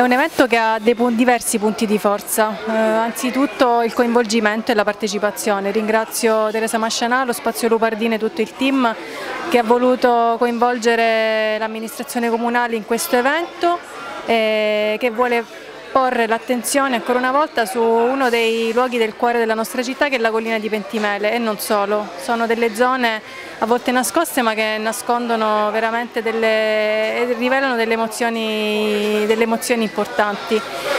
È un evento che ha diversi punti di forza, anzitutto il coinvolgimento e la partecipazione. Ringrazio Teresa Mascianà, lo Spazio Lupardine e tutto il team che ha voluto coinvolgere l'amministrazione comunale in questo evento e che vuole porre l'attenzione ancora una volta su uno dei luoghi del cuore della nostra città, che è la collina di Pentimele, e non solo. Sono delle zone a volte nascoste ma che nascondono veramente e rivelano delle emozioni importanti.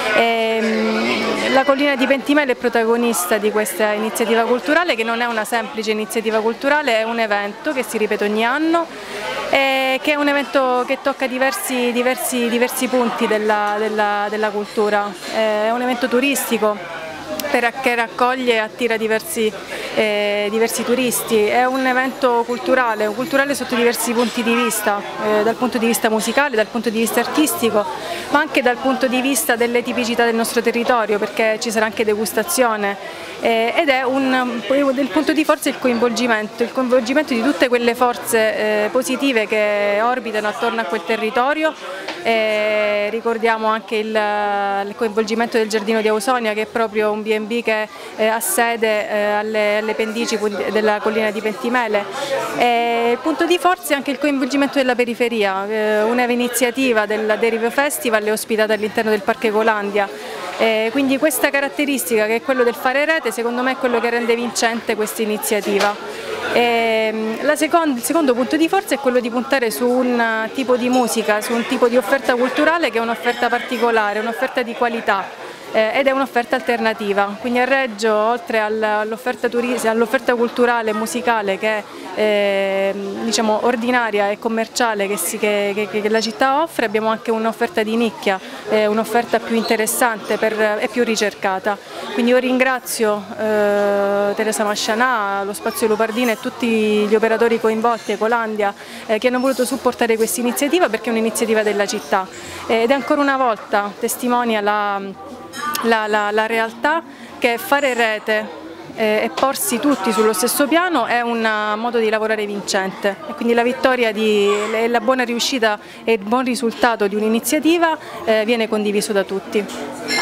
La collina di Pentimele è protagonista di questa iniziativa culturale, che non è una semplice iniziativa culturale, è un evento che si ripete ogni anno e che è un evento che tocca diversi punti della cultura. È un evento turistico che raccoglie e attira diversi turisti, è un evento culturale sotto diversi punti di vista, dal punto di vista musicale, dal punto di vista artistico, ma anche dal punto di vista delle tipicità del nostro territorio, perché ci sarà anche degustazione ed è del punto di forza il coinvolgimento di tutte quelle forze positive che orbitano attorno a quel territorio. Ricordiamo anche il coinvolgimento del Giardino di Ausonia, che è proprio un B&B che ha sede alle pendici della collina di Pentimele. Il punto di forza è anche il coinvolgimento della periferia. Una iniziativa del Derive Festival è ospitata all'interno del Parco Ecolandia. Quindi questa caratteristica, che è quello del fare rete, secondo me è quello che rende vincente questa iniziativa. Il secondo punto di forza è quello di puntare su un tipo di musica, su un tipo di offerta culturale che è un'offerta particolare, un'offerta di qualità. Ed è un'offerta alternativa, quindi a Reggio, oltre all'offerta culturale e musicale che è diciamo, ordinaria e commerciale che la città offre, abbiamo anche un'offerta di nicchia, un'offerta più interessante e più ricercata. Quindi io ringrazio Teresa Mascianà, lo Spazio Lupardine e tutti gli operatori coinvolti, Ecolandia, che hanno voluto supportare questa iniziativa, perché è un'iniziativa della città ed è ancora una volta testimonia la realtà che fare rete e porsi tutti sullo stesso piano è un modo di lavorare vincente, e quindi la vittoria e la buona riuscita e il buon risultato di un'iniziativa viene condiviso da tutti.